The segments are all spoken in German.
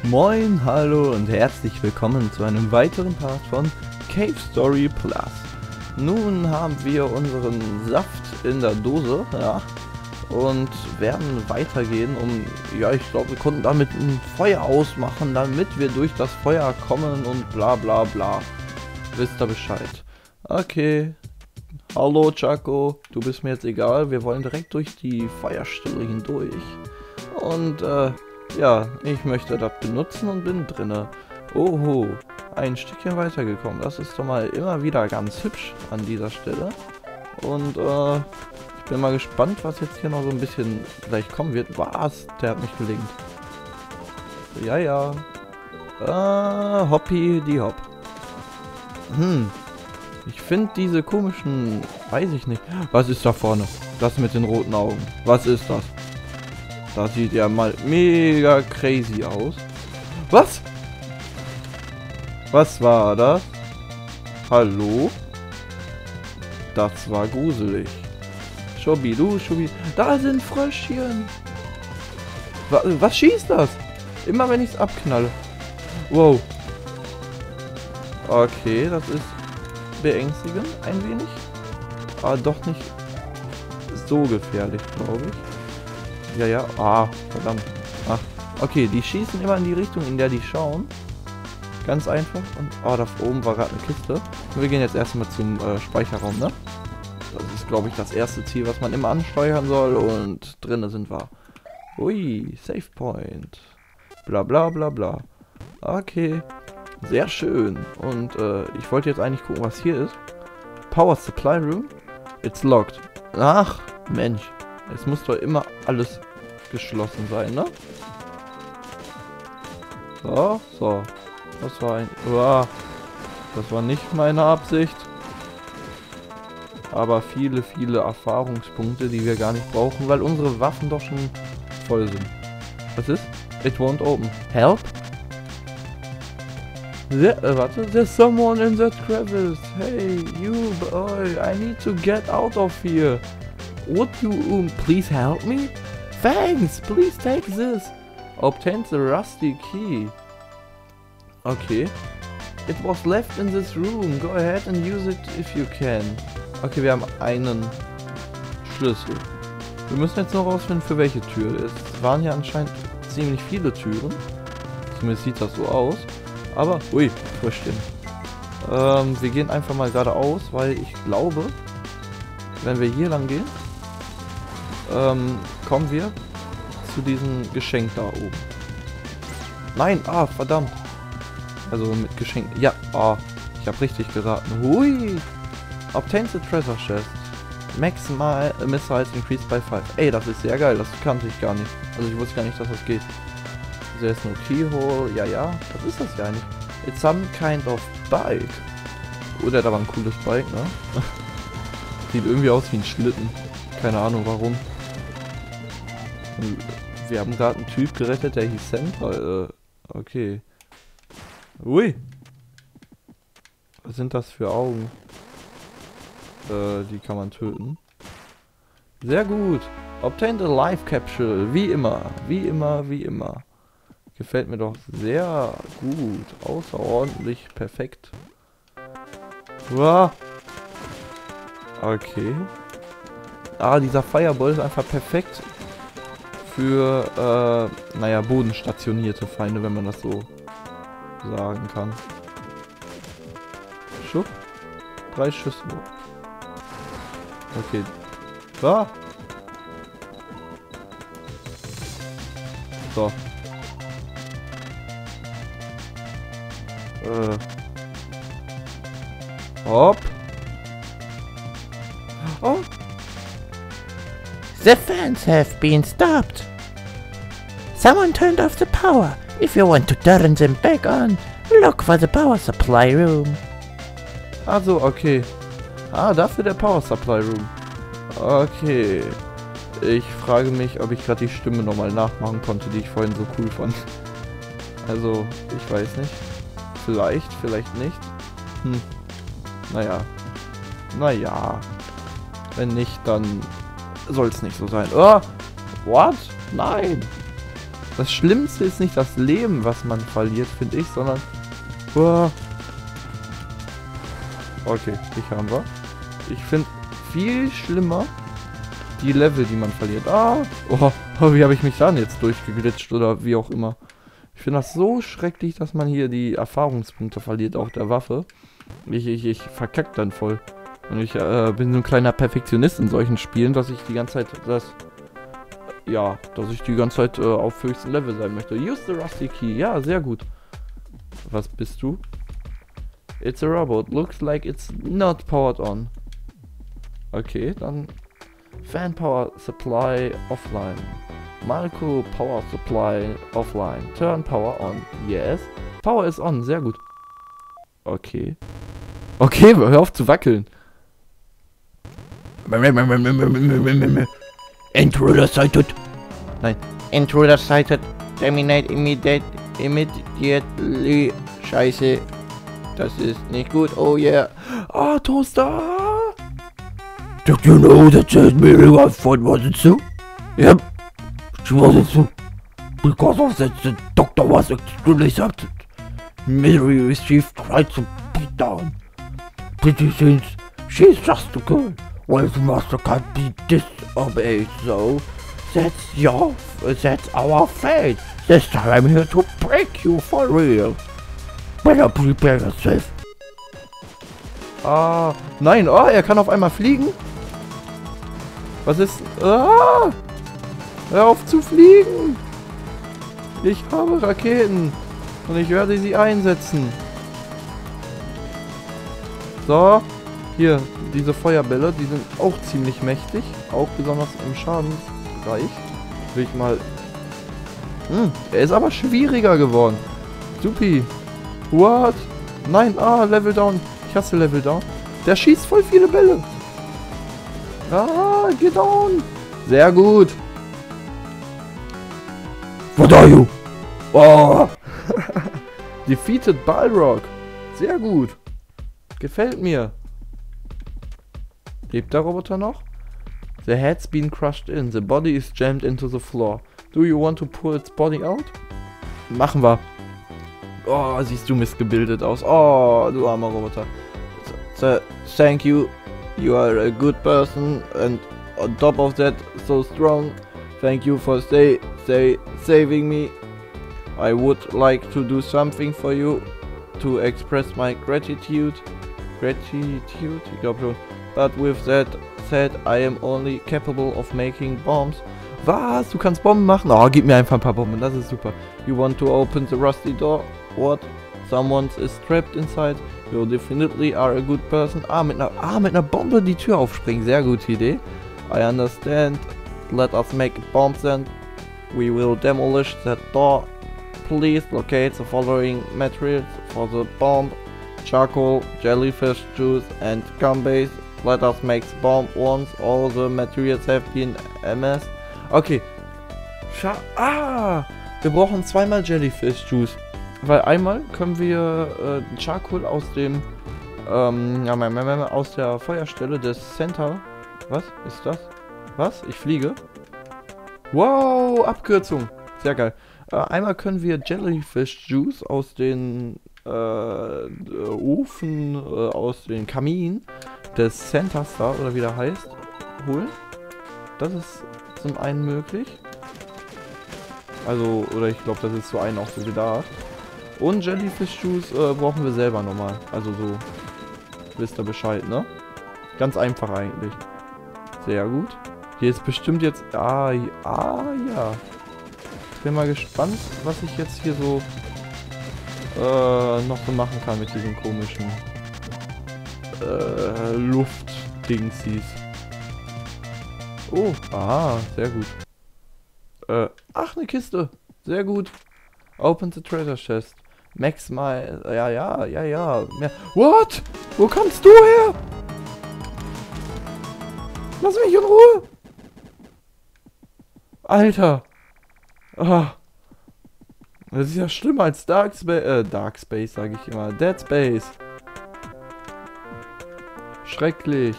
Moin, hallo und herzlich willkommen zu einem weiteren Part von Cave Story Plus. Nun haben wir unseren Saft in der Dose, ja, und werden weitergehen, ich glaube, wir konnten damit ein Feuer ausmachen, damit wir durch das Feuer kommen und bla bla bla. Wisst ihr Bescheid? Okay. Hallo Chaco, du bist mir jetzt egal, wir wollen direkt durch die Feuerstelle hindurch. Und ja, ich möchte das benutzen und bin drinne. Oho, ein Stückchen weitergekommen. Das ist doch mal immer wieder ganz hübsch an dieser Stelle. Und ich bin mal gespannt, was jetzt hier noch so ein bisschen gleich kommen wird. Was? Der hat mich gelingt. Ja, ja. Hoppy die Hopp. Ich finde diese komischen... Weiß ich nicht. Was ist da vorne? Das mit den roten Augen. Was ist das? Das sieht ja mal mega crazy aus. Was? Was war das? Hallo? Das war gruselig. Schubidu, Schubi. Da sind Fröschchen. Was schießt das? Immer wenn ich es abknalle. Wow. Okay, das ist beängstigend, ein wenig. Aber doch nicht so gefährlich, glaube ich. Ja, ja. Ah, verdammt. Ach, okay, die schießen immer in die Richtung, in der die schauen. Ganz einfach. Und, oh, da oben war gerade eine Kiste. Und wir gehen jetzt erstmal zum Speicherraum, ne? Das ist, glaube ich, das erste Ziel, was man immer ansteuern soll. Und drinnen sind wir. Ui, Save Point. Bla bla bla bla. Okay. Sehr schön. Und ich wollte jetzt eigentlich gucken, was hier ist. Power Supply Room. It's locked. Ach, Mensch. Es muss doch immer alles geschlossen sein, ne? So, so. Das war ein... Uah, das war nicht meine Absicht. Aber viele, viele Erfahrungspunkte, die wir gar nicht brauchen, weil unsere Waffen doch schon voll sind. Was ist? It won't open. Help? Warte, there's someone in that crevice. Hey, you boy, I need to get out of here. Would you please help me? Thanks, please take this. Obtain the rusty key. Okay. It was left in this room. Go ahead and use it if you can. Okay, wir haben einen Schlüssel. Wir müssen jetzt noch rausfinden, für welche Tür. Es waren hier anscheinend ziemlich viele Türen. Zumindest sieht das so aus. Aber, ui, Fröschchen. Wir gehen einfach mal geradeaus, weil ich glaube, wenn wir hier lang gehen, kommen wir zu diesem Geschenk da oben. Nein, verdammt. Also mit Geschenk. Ja, ich habe richtig geraten. Hui. Obtain the treasure chest. Maximal missiles increased by 5. Ey, das ist sehr geil. Das kannte ich gar nicht. Also ich wusste gar nicht, dass das geht. There's no keyhole. Ja, ja. Was ist das ja eigentlich? It's some kind of bike. Oh, der hat aber ein cooles Bike, ne? Sieht irgendwie aus wie ein Schlitten. Keine Ahnung warum. Wir haben gerade einen Typ gerettet, der hieß Senta. Okay. Ui. Was sind das für Augen? Die kann man töten. Sehr gut. Obtain the life capsule. Wie immer. Wie immer, wie immer. Gefällt mir doch sehr gut. Außerordentlich perfekt. Uah. Okay. Dieser Fireball ist einfach perfekt für, naja, bodenstationierte Feinde, wenn man das so sagen kann. Schupp. 3 Schüsse. Okay. So. Hopp. Oh. The fans have been stopped. Someone turned off the power. If you want to turn them back on, look for the power supply room. Also, okay. Dafür der Power Supply Room. Okay. Ich frage mich, ob ich gerade die Stimme nochmal nachmachen konnte, die ich vorhin so cool fand. Also, ich weiß nicht. Vielleicht, vielleicht nicht. Naja. Wenn nicht, dann soll es nicht so sein. Oh! What? Nein! Das Schlimmste ist nicht das Leben, was man verliert, finde ich, sondern... Uah. Okay, die haben wir. Ich finde viel schlimmer die Level, die man verliert. Ah! Oh, wie habe ich mich dann jetzt durchgeglitscht oder wie auch immer. Ich finde das so schrecklich, dass man hier die Erfahrungspunkte verliert auf der Waffe. Ich verkack dann voll. Und ich bin so ein kleiner Perfektionist in solchen Spielen, dass ich die ganze Zeit auf höchstem Level sein möchte. Use the rusty key. Ja, sehr gut. Was bist du? It's a robot. Looks like it's not powered on. Okay, dann Fan Power Supply offline. Malco Power Supply offline. Turn Power on. Yes. Power is on. Sehr gut. Okay. Okay, hör auf zu wackeln. Intruder sighted. Nein. Intruder sighted. Terminate immediately. Scheiße. Das ist nicht gut. Oh yeah. Ah, Toaster. Did you know that Mary Watford wasn't so? Yep. She wasn't so. Because of that, the doctor was extremely upset. Mary received quite some beatdown. Pretty since she's just a girl. Well, the master can't be disobeyed, so that's our fate. This time I'm here to break you for real. Better prepare yourself. Ah, nein, oh, er kann auf einmal fliegen. Was ist? Ah, hör auf zu fliegen. Ich habe Raketen und ich werde sie einsetzen. So, hier, diese Feuerbälle, die sind auch ziemlich mächtig, auch besonders im Schadensbereich. Will ich mal... er ist aber schwieriger geworden. Supi. What? Nein, Level Down. Ich hasse Level Down. Der schießt voll viele Bälle. Ah, get down. Sehr gut. What are you? Oh. Defeated Balrog. Sehr gut. Gefällt mir. Lebt der Roboter noch? The head's been crushed in. The body is jammed into the floor. Do you want to pull its body out? Machen wir. Oh, siehst du missgebildet aus. Oh, du armer Roboter. So, thank you. You are a good person and on top of that so strong. Thank you for saving me. I would like to do something for you to express my gratitude. Ich glaube schon. But with that said, I am only capable of making bombs. Was? Du kannst Bomben machen? Oh, gib mir einfach ein paar Bomben, das ist super. You want to open the rusty door? What? Someone is trapped inside. You definitely are a good person. Mit einer Bombe die Tür aufspringen. Sehr gute Idee. I understand. Let us make bombs then. We will demolish that door. Please locate the following materials for the bomb. Charcoal, jellyfish juice and gum base. Let us make the bomb once all the materials have been amassed. Okay. Wir brauchen zweimal Jellyfish Juice. Weil einmal können wir Charcoal aus dem aus der Feuerstelle des Center. Was ist das? Was? Ich fliege? Wow, Abkürzung. Sehr geil. Einmal können wir Jellyfish Juice aus den Ofen, aus den Kamin des Center Star, oder wie der heißt, holen. Das ist zum einen möglich. Also, oder ich glaube, das ist zu einen auch so gedacht. Und Jellyfish Juice brauchen wir selber nochmal. Also so, wisst ihr Bescheid, ne? Ganz einfach eigentlich. Sehr gut. Hier ist bestimmt jetzt... ja. Ich bin mal gespannt, was ich jetzt hier so noch so machen kann mit diesen komischen Luftdingsies. Oh, sehr gut. Ach, eine Kiste. Sehr gut. Open the treasure chest. Max mal. Ja. Mehr. What? Wo kommst du her? Lass mich in Ruhe. Alter. Das ist ja schlimmer als Dark Space, sage ich immer. Dead Space. Schrecklich.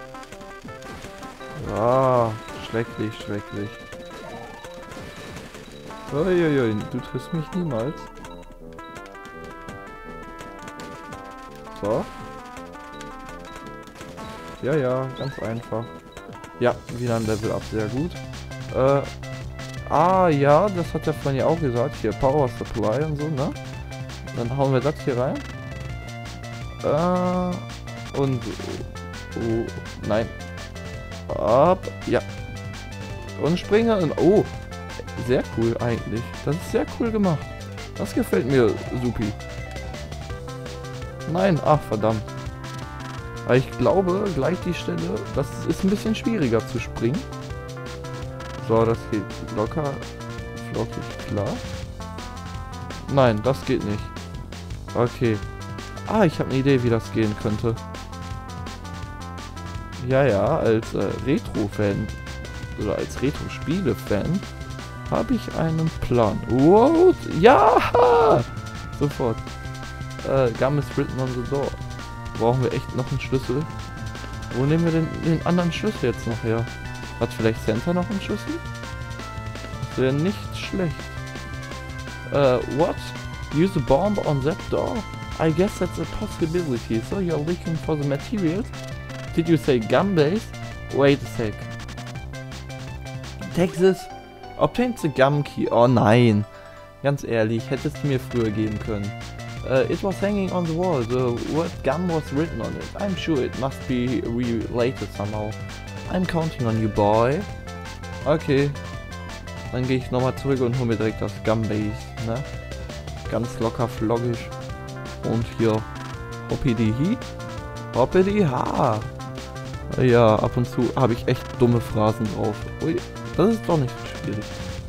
Schrecklich. Uiuiui, du triffst mich niemals. So. Ja, ja, ganz einfach. Ja, wieder ein Level Up, sehr gut. Ja, das hat der vorhin ja auch gesagt. Hier, Power Supply und so, ne? Dann hauen wir das hier rein. Und... Oh, nein. Ab, ja. Und springe und... Oh, sehr cool eigentlich. Das ist sehr cool gemacht. Das gefällt mir supi. Nein, ach verdammt. Aber ich glaube, gleich die Stelle, das ist ein bisschen schwieriger zu springen. So, das geht locker, flockig, klar. Nein, das geht nicht. Okay. Ah, ich habe eine Idee, wie das gehen könnte. Ja, ja, als Retro-Fan oder als Retro-Spiele-Fan habe ich einen Plan. Wow, ja! Sofort. Gum is written on the door. Brauchen wir echt noch einen Schlüssel? Wo nehmen wir denn den anderen Schlüssel jetzt noch her? Hat vielleicht Santa noch einen Schlüssel? Das wäre nicht schlecht. What? Use a bomb on that door? I guess that's a possibility. So you're looking for the materials? Did you say gum base? Wait a sec. Texas obtained the gum key. Oh nein. Ganz ehrlich, hättest du mir früher geben können. It was hanging on the wall. The word gum was written on it. I'm sure it must be related somehow. I'm counting on you, boy. Okay. Dann gehe ich nochmal zurück und hole mir direkt das Gum Base, ne? Ganz locker floggig. Und hier hoppidi hi, hoppidi ha. Ja, ab und zu habe ich echt dumme Phrasen drauf. Ui, das ist doch nicht so schwierig.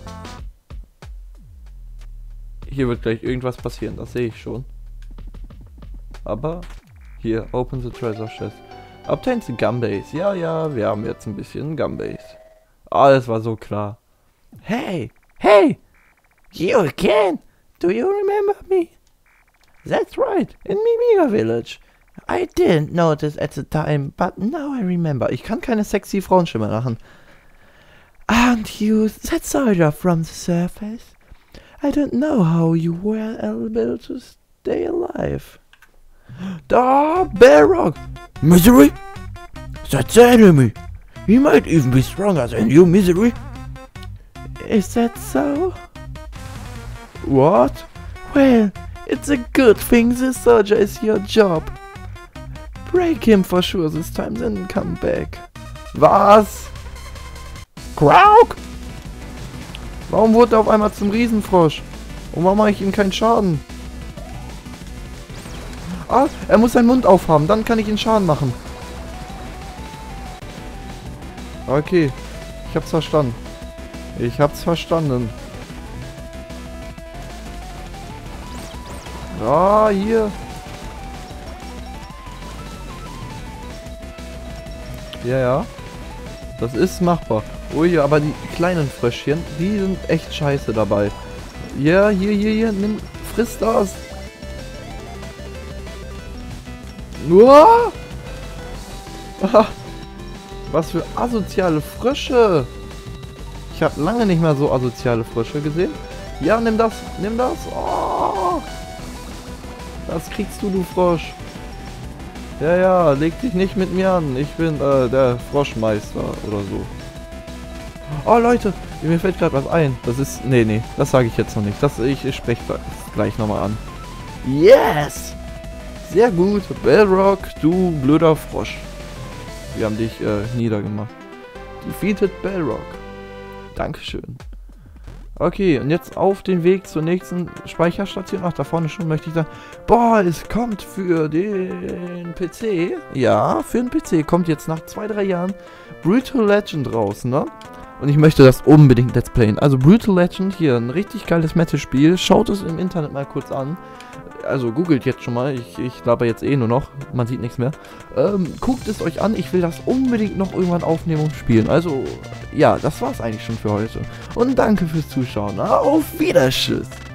Hier wird gleich irgendwas passieren, das sehe ich schon. Aber hier, open the treasure chest. Obtain the Gum Base. Ja, ja, wir haben jetzt ein bisschen Gum Base. Alles war so klar. Hey, hey, you again? Do you remember me? That's right, in Mimiga Village. I didn't notice at the time, but now I remember. Ich kann keine sexy Frauenstimme machen. Aren't you that soldier from the surface? I don't know how you were able to stay alive. Da, Balrog! Misery? That's the enemy. He might even be stronger than you, Misery. Is that so? What? Well, it's a good thing this soldier is your job. Break him for sure this time, then come back. Was? Krauk? Warum wurde er auf einmal zum Riesenfrosch? Und warum mache ich ihm keinen Schaden? Ah, er muss seinen Mund aufhaben, dann kann ich ihn Schaden machen. Okay, ich hab's verstanden. Ich hab's verstanden. Ah, hier. Ja, ja. Das ist machbar. Ui, aber die kleinen Fröschchen, die sind echt scheiße dabei. Ja, hier, nimm, friss das. Uah! Aha. Was für asoziale Frösche. Ich habe lange nicht mehr so asoziale Frösche gesehen. Ja, nimm das, nimm das. Oh. Das kriegst du Frosch. Ja, ja, leg dich nicht mit mir an. Ich bin der Froschmeister oder so. Oh Leute, mir fällt gerade was ein. Das ist... Nee, das sage ich jetzt noch nicht. Ich spreche das gleich nochmal an. Yes! Sehr gut, Balrog, du blöder Frosch. Wir haben dich niedergemacht. Defeated Balrog. Dankeschön. Okay, und jetzt auf den Weg zur nächsten Speicherstation. Ach, da vorne schon möchte ich sagen, boah, es kommt für den PC. Ja, für den PC kommt jetzt nach 2-3 Jahren Brutal Legend raus, ne? Und ich möchte das unbedingt let's playen. Also Brutal Legend, hier, ein richtig geiles Metal-Spiel. Schaut es im Internet mal kurz an. Also googelt jetzt schon mal, ich laber jetzt eh nur noch, man sieht nichts mehr. Guckt es euch an, ich will das unbedingt noch irgendwann aufnehmen und spielen. Also, ja, das war's eigentlich schon für heute. Und danke fürs Zuschauen. Auf Wiedersehen.